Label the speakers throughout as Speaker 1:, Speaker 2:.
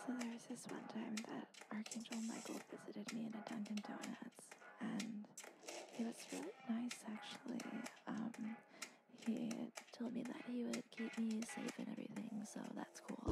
Speaker 1: So there was this one time that Archangel Michael visited me in a Dunkin' Donuts, and he was really nice, actually. He told me that he would keep me safe and everything, so that's cool.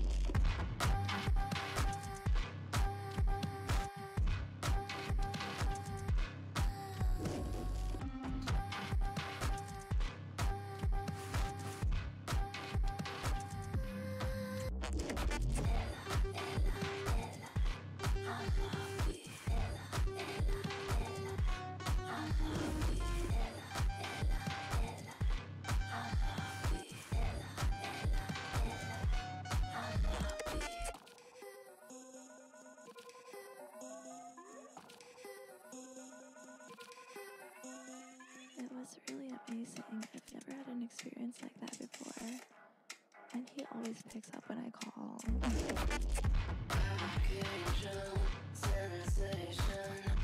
Speaker 1: It was really amazing. I've never had an experience like that before. And he always picks up when I call.
Speaker 2: Archangel, sensation.